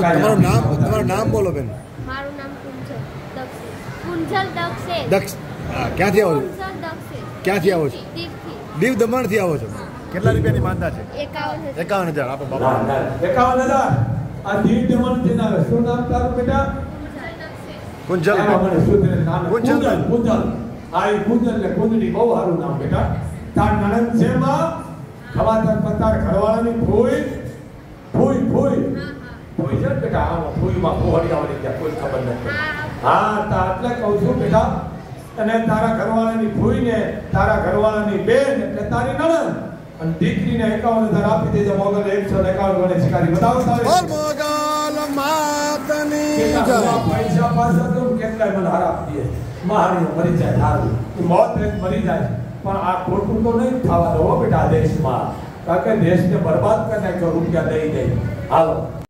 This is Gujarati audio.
તમારું નામ બોલો બેન. મારું નામ કુંજલ દક્ષે. કુંજલ દક્ષે. દક્ષ ક્યાંથી આવો છો? ક્યાંથી આવો છો? દીવ દમણથી આવો છો. કેટલા રૂપિયાની માનતા છે? 51,000. આપો બાપા. 51,000. આ દીવ દમણથી આવે. શું નામ તારું બેટા? કુંજલ. કુંજલ. આ કુંજલ ને કુંજડી બહુ સારું નામ બેટા. તાર નણંદ છે માં ખવાતર પતાર ઘરવાળાની ફૂઈ છે બેટા. આમાં ફૂઈમાં ફોહડિયાવાળી ત્યાં કોઈ ખબર નથી. હા તા એટલે કહું છું બેટા. અને તારા ઘરવાળાની ફૂઈ ને તારા ઘરવાળાની બેન એટલે તારી નણંદ અને દીકરીને 51,000 આપી દેજો. મોગલ 151 ગણે શિકારી બતાવો તારે. મોગલ માતની જય. પૈસા પાછા તો કેટલાય મને હાર આપી દે. મારી મરી જાય હારું મોત મરી જાય પણ આ ખોટું તો નહીં થવા દો બેટા દેશમાં. કારણ કે દેશને બરબાદ કરી નાખ્યો રૂપિયા દઈ દઈ. હાલો.